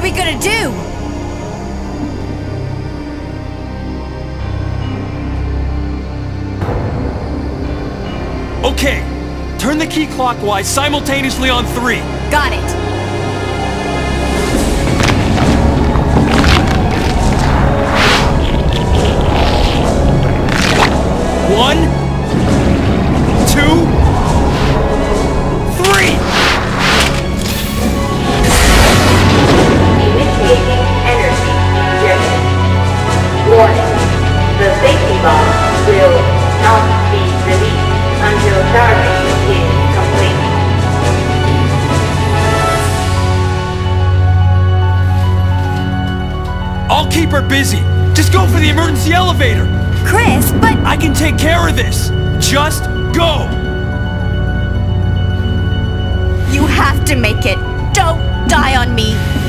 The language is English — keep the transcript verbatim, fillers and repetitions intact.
we gonna do? Okay, turn the key clockwise simultaneously on three. Got it. One, two, three! Initiating energy injection. Warning. The safety bomb will not be released until charging is complete. I'll keep her busy. Just go for the emergency elevator. Chris, but... I can take care of this. Just go. You have to make it. Don't die on me.